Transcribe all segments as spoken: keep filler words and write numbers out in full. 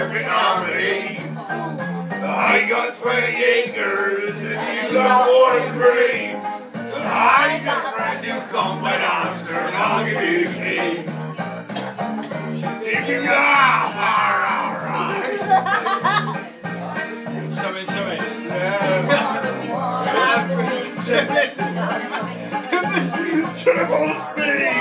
perfect harmony. I got twenty acres and you got forty-three. I got a brand new combine hamster and I'll give you the key. If you laugh, alright. Something, something. Triple speed.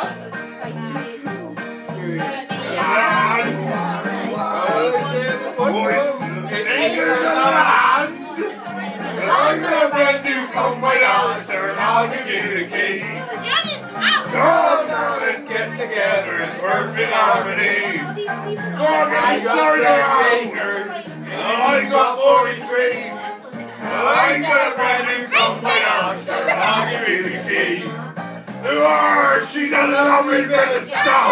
I'm gonna brand new combine hamster and I'll give you the key. Come now, let's get together in perfect harmony. I got thirty acres and I got forty-three. I got a brand new combine hamster and I'll give you the key. Oh, she's a lovely bit of stuff.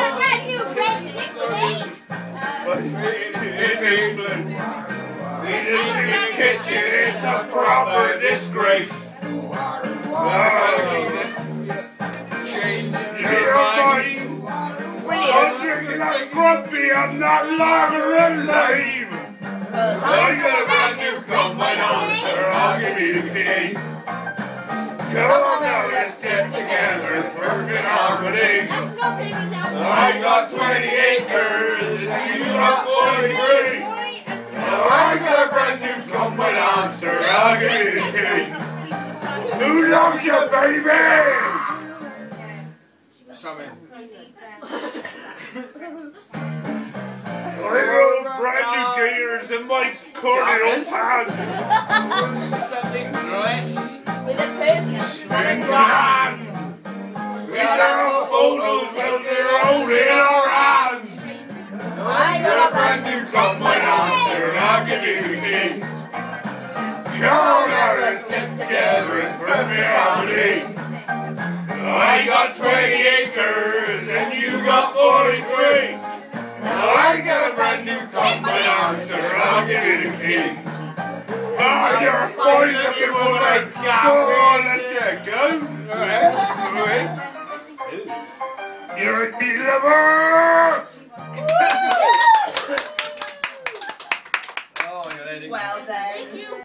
In England, this in the kitchen, it's a proper disgrace. Change You're right. I'm drinking that grumpy, I'm not lager and lame. I got a brand new combine hamster, I'll give you the key. Come on now, let's get together in perfect harmony. I got twenty acres and you got forty-three. I got a brand new combine hamster, I'll give you the key. Who loves you, baby? something. I got brand new gators and my cordial pants. Something dress. With a perfume smelling Grand. We have photos of their own in our hands. I got a brand new combine hamster and I'll give you the key. Come on now, let's get together in perfect harmony. I got twenty acres and you got forty-three. I got a brand new combine hamster and I'll give you the key. Ah, you're a fine looking woman. Go on, let's get go. Alright. You're a me lover. Oh, you're ready. well done.